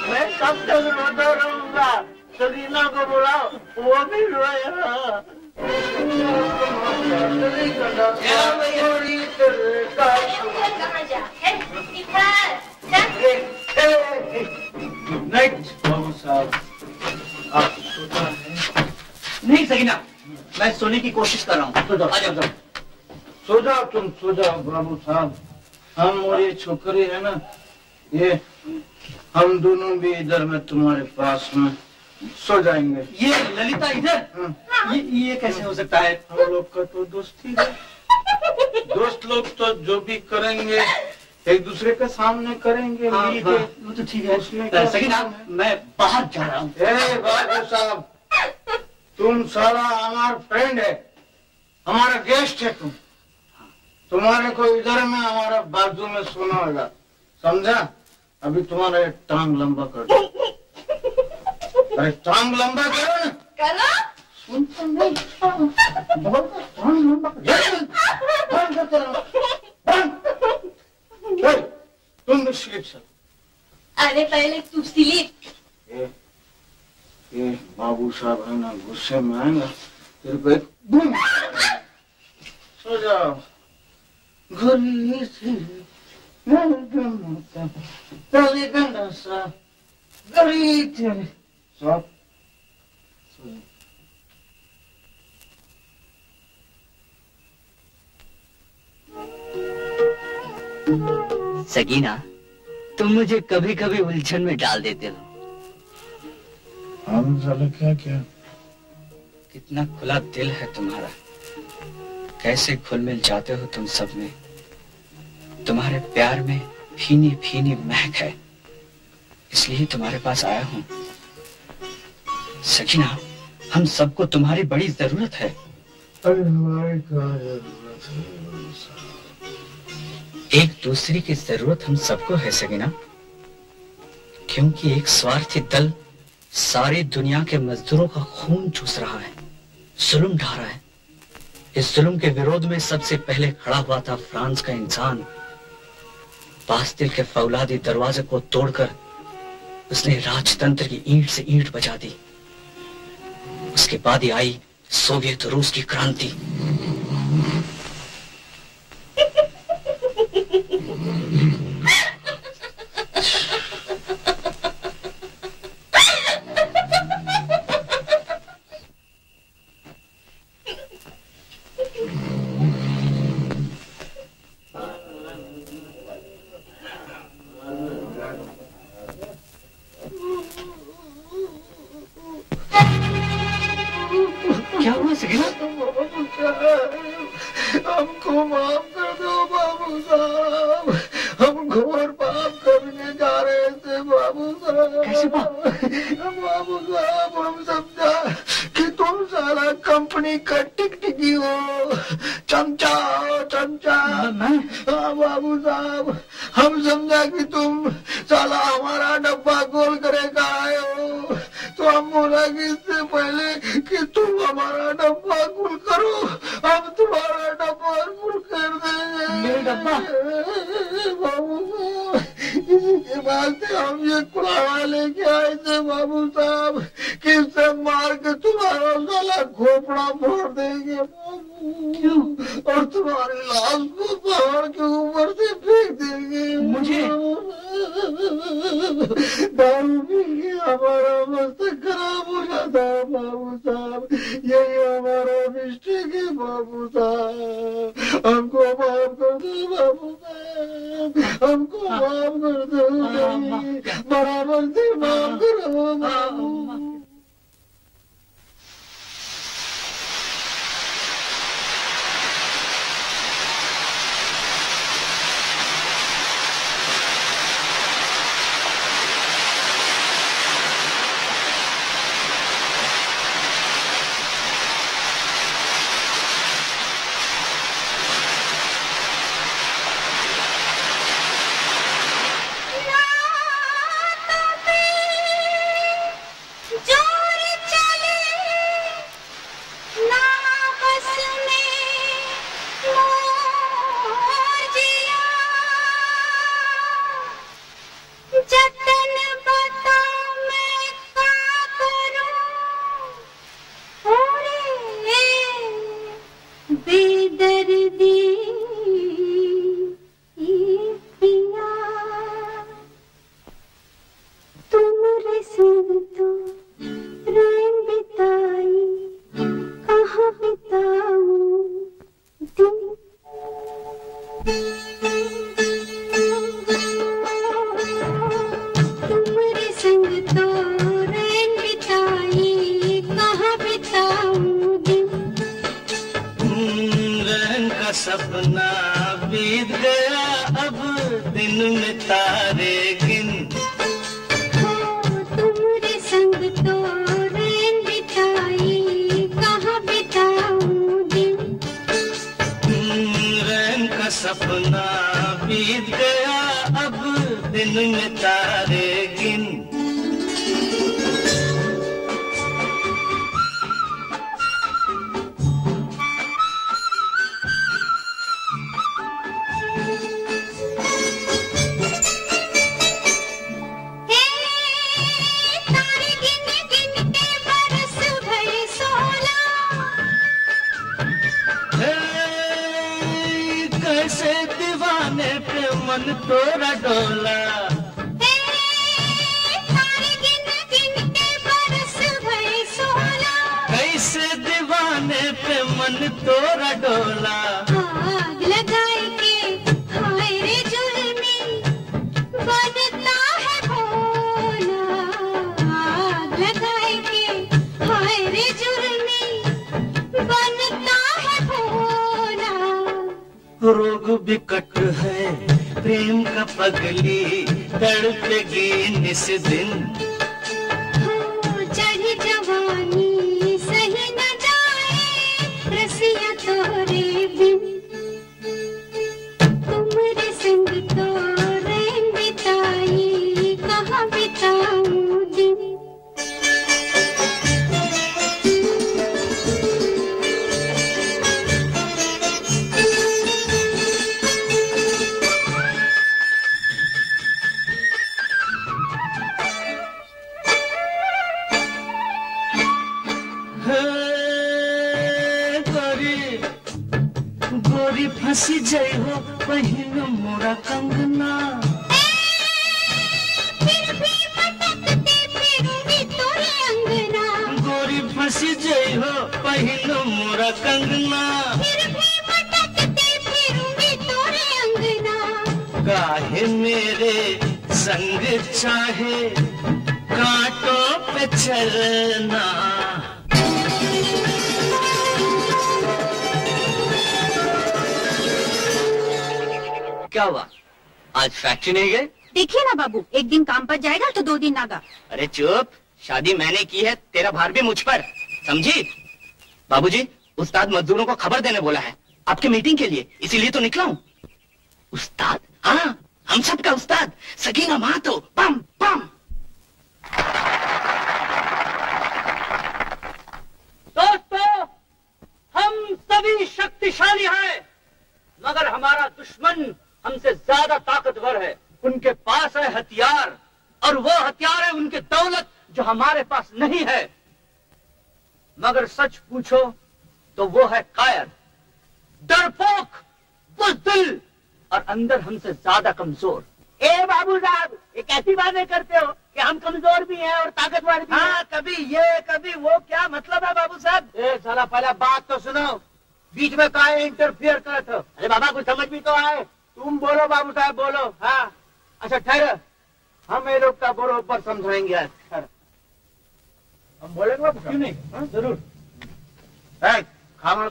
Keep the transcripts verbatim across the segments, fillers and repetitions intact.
मैं कब तक रोता रहूंगा? सकीना को बुलाओ, वो भी रोएगा। बाबू साहब, आप सोचा है? नहीं सकीना, मैं सोने की कोशिश कर रहा हूँ। सो जाओ, सो जाओ, तुम सो जाओ बाबू साहब। हम और ये छोकरी है ना, ये हम दोनों भी इधर में तुम्हारे पास में सो जाएंगे। ये ललिता इधर? हाँ। ये ये कैसे हो सकता है? हम लोग का तो दोस्ती है। दोस्त लोग तो जो भी करेंगे एक दूसरे के सामने करेंगे। हाँ, हाँ, वो तो ठीक है। सकीना, मैं बाहर जा रहा हूँ। ए बाबू साहब, तुम सारा हमारा फ्रेंड है, हमारा गेस्ट है तुम। तुम्हारे को इधर में हमारा बाजू में सोना होगा, समझा? अभी तुम्हारा एक टांग लंबा कर दो। अरे टांग लंबा करो ना। करो? सुनता नहीं, टांग लंबा करो। तुम भी स्लीप सर। अरे पहले तू स्लीप। ये ये बाबू साहब है ना, गुस्से में आएगा तेरे को एक बूम। सो जाओ। घुरी से नलगमता तले गंदा सा गरी तेरे सो सकीना, तुम मुझे कभी कभी उलझन में डाल देते हो। हम साले क्या क्या? कितना खुला दिल है तुम्हारा, कैसे घुल मिल जाते हो तुम सब में। तुम्हारे प्यार में भीनी भीनी महक है, इसलिए तुम्हारे पास आया हूँ। सकीना, हम सबको तुम्हारी बड़ी जरूरत है। अरे हमारी क्या जरूरत है? एक दूसरे की जरूरत हम सबको है सकीना, क्योंकि एक स्वार्थी दल सारी दुनिया के मजदूरों का खून चूस रहा है, जुल्म ढा रहा है। इस जुल्म के विरोध में सबसे पहले खड़ा हुआ था फ्रांस का इंसान। बास्तिल के फौलादी दरवाजे को तोड़कर उसने राजतंत्र की ईंट से ईंट बजा दी। उसके बाद ही आई सोवियत रूस की क्रांति। क्या हुआ सकीना? हमको माफ कर दो बाबू साहब, हम घोर पाप करने जा रहे थे बाबू साहब। कैसे पाप? बाबू साहब, हम समझा कि तुम सारा कंपनी का टिकटिकी हो, चमचा हो, चमचा। हाँ बाबू साहब, हम समझा कि तुम साला हमारा डब्बा गोल करेगा आए हो, तो हम बोला कि इससे पहले कि तुम हमारा डब्बा गुल करो, हम तुम्हारा डब्बा गुल कर देंगे। मेरा डब्बा? बाबू साहब, इसी के बाद से हम ये कुड़ावा लेके आए थे बाबू साहब, कि इससे मार के तुम्हारा साला खोपड़ा फोड़ देंगे बाबू। क्यों? और तुम्हारी लाश को पहाड़ के ऊपर से फेंक देंगे। मुझे? दारू पी के हमारा मस्तक खराब हो जाता है बाबू साहब, यही हमारा मिस्टेक है बाबू साहब, हमको माफ कर दो बाबू साहब, हमको माफ कर दो, बराबर से माफ करो बाबू। तोरा डोला। तारे गिन गिन के बरस भरे सोला, कैसे दीवाने पे मन तोरा डोला। आग लगाए के हाय रे जुल्मी बनता है भोला, आग लगाए के हाय रे जुल्मी बनता है भोला। रोग बिकट है प्रेम का पगली, तड़पेगी निस दिन। हो चढ़ी जवानी सही न जाए रसिया तोरे बिन, तुमरे संग तो रैन बिताई कहाँ बिताऊं दिन। गोरी फंसी जाइ हो बहिन मोरा कंगना। फिर भी मटकते फिरूंगी तोरे अंगना, गोरी फंसी जाइ हो बहिन मोरा कंगना। फिर भी मटकते फिरूंगी तोरे अंगना। काहे मेरे संग चाहे कांटों पे चलना। क्या हुआ, आज फैक्ट्री नहीं गए? देखिए ना बाबू, एक दिन काम पर जाएगा तो दो दिन नागा। अरे चुप, शादी मैंने की है, तेरा भार भी मुझ पर, समझी? बाबूजी, उस्ताद मजदूरों को खबर देने बोला है आपके मीटिंग के लिए, इसीलिए तो निकला हूँ। उस्ताद? हाँ, हम सबका उस्ताद सगीना मातो। पम पम। दोस्तों, हम सभी शक्तिशाली हैं, मगर हमारा दुश्मन हमसे ज्यादा ताकतवर है। उनके पास है हथियार, और वो हथियार है उनकी दौलत जो हमारे पास नहीं है। मगर सच पूछो तो वो है कायर, डरपोक, बुज़दिल और अंदर हमसे ज्यादा कमजोर। ए बाबू साहब, ये कैसी बातें करते हो कि हम कमजोर भी हैं और ताकतवर भी हैं? हाँ, कभी ये कभी वो, क्या मतलब है बाबू साहब? ए साला, पहले बात तो सुनो, बीच में काहे इंटरफियर कर रहे हो? अरे बाबा, कुछ समझ भी तो आए। तुम बोलो बाबू साहब, बोलो। हाँ, अच्छा ठहरो, हम ये लोग का बरोबर समझाएंगे आज। हम बोलेंगे बाबू साहब? क्यों नहीं, जरूर। खामोश।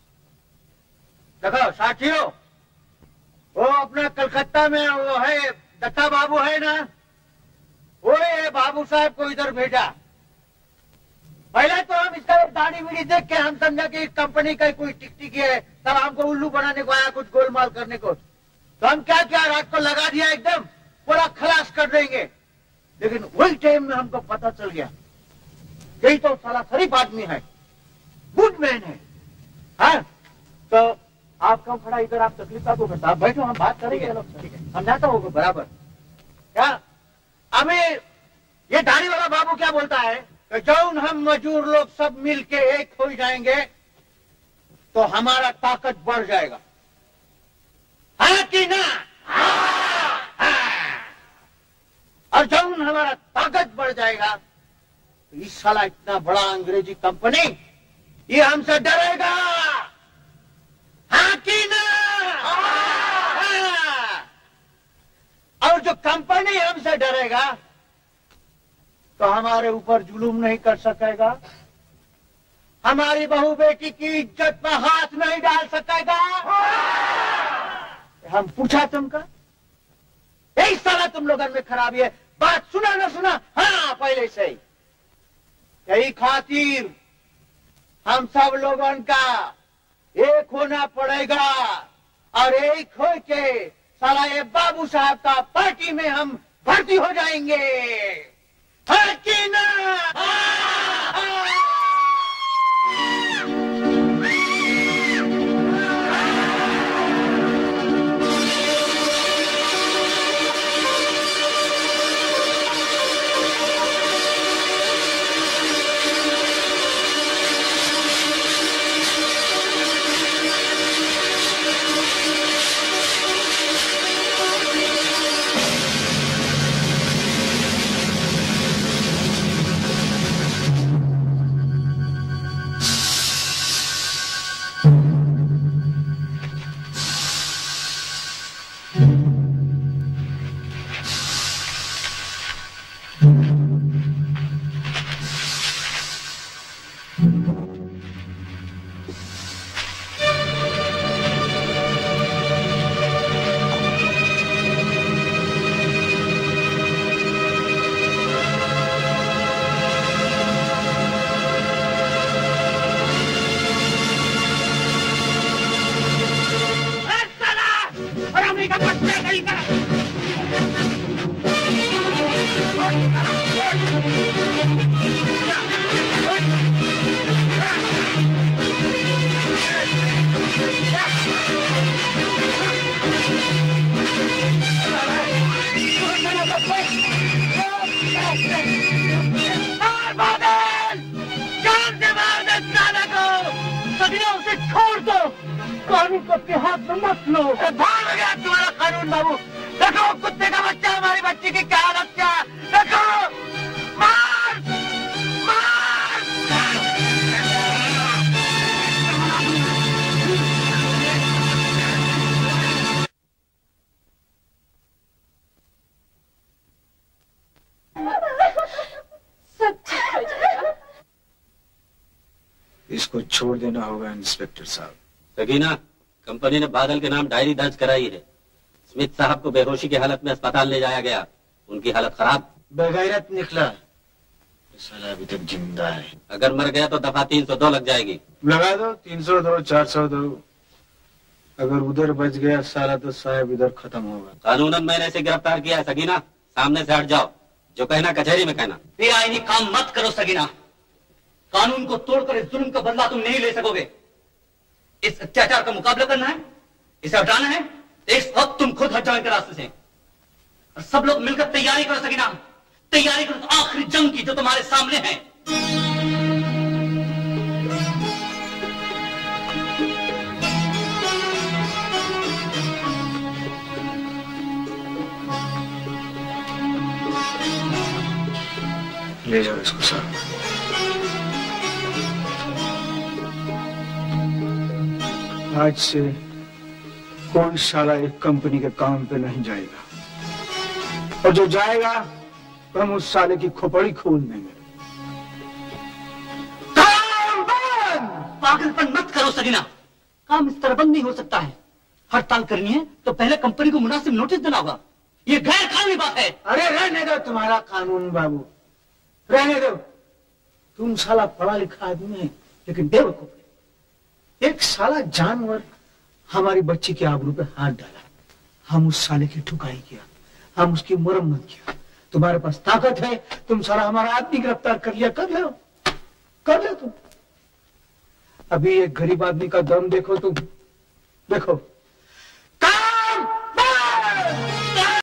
देखो साथियों, वो अपना कलकत्ता में वो है दत्ता बाबू है ना, वो ये बाबू साहब को इधर भेजा। पहले तो हम इसका दाढ़ी वीढ़ी देख के हम समझा कि कंपनी का कोई टिकटिकी है, तब हमको उल्लू बनाने को आया, कुछ गोलमाल करने को। तो हम क्या क्या रात को लगा दिया, एकदम पूरा खलास कर देंगे। लेकिन वही टाइम में हमको पता चल गया यही तो साला शरीफ आदमी है, गुड मैन है। हाँ, तो आप कम खड़ा इधर, आप तकलीफ आपको बता, आप बैठो, हम बात करेंगे। समझाता होगा बराबर। क्या अभी ये दाढ़ी वाला बाबू क्या बोलता है कि जौन हम मजदूर लोग सब मिल के एक हो जाएंगे तो हमारा ताकत बढ़ जाएगा, है कि ना? हाँ, हाँ। और जौन हमारा ताकत बढ़ जाएगा तो इस साला इतना बड़ा अंग्रेजी कंपनी ये हमसे डरेगा, हाँ कि ना? हाँ। और जो कंपनी हमसे डरेगा तो हमारे ऊपर जुलूम नहीं कर सकेगा, हमारी बहू बेटी की इज्जत पर हाथ नहीं डाल सकेगा। हम पूछा तुमका, यही साला तुम लोगों में खराबी है। बात सुना ना सुना? हाँ, पहले से ही। यही खातिर हम सब लोगों का एक होना पड़ेगा, और एक हो के साला ये बाबू साहब का पार्टी में हम भर्ती हो जाएंगे, है कि ना? हाँ, हाँ। कानून को अपने हाथ में मत लो। भाग गया तुम्हारा कानून बाबू। देखो कुत्ते का बच्चा हमारी बच्ची की क्या हालत क्या है। देखो मार मार। सब ठीक हो जाएगा। इसको छोड़ देना होगा इंस्पेक्टर साहब। सगीना, कंपनी ने बादल के नाम डायरी दर्ज कराई है। स्मिथ साहब को बेहोशी की हालत में अस्पताल ले जाया गया। उनकी हालत खराब। बगैरत निकला, साला अभी तक जिंदा है। अगर मर गया तो दफा तीन सौ दो लग जाएगी। लगा दो तीन सौ दो चार सौ दो। अगर उधर बच गया साला तो साहब इधर खत्म होगा। कानूनन मैंने इसे गिरफ्तार किया है। सगीना, सामने से हट जाओ। जो कहना कचहरी में कहना। बेआईनी काम मत करो सगीना। कानून को तोड़कर इस जुल्म का बदला तुम नहीं ले सकोगे। इस अत्याचार का मुकाबला करना है, इसे हटाना है, इस वक्त तुम खुद हट जाओ इनके रास्ते से। और सब लोग मिलकर तैयारी करो सगीना, तैयारी करो आखिरी जंग की जो तुम्हारे सामने है। ले जाओ इसको साहब। आज से कोई साला एक कंपनी के काम पे नहीं जाएगा, और जो जाएगा तो हम उस साले की खोपड़ी खोल देंगे। पागलपन मत करो सगीना, काम इस तरह बंद नहीं हो सकता है। हड़ताल करनी है तो पहले कंपनी को मुनासिब नोटिस देना होगा। ये गैर कानूनी बात है। अरे रहने दो तुम्हारा कानून बाबू, रहने दो। तुम साला पढ़ा लिखा आदमी है लेकिन बेवकूफ है। एक साला जानवर हमारी बच्ची के आबरू पे हाथ डाला, हम उस साले की ठुकाई किया, हम उसकी मुरम्मत किया। तुम्हारे पास ताकत है, तुम साला हमारा आदमी गिरफ्तार कर लिया, कर लो कर लो तुम। अभी एक गरीब आदमी का दम देखो तुम, देखो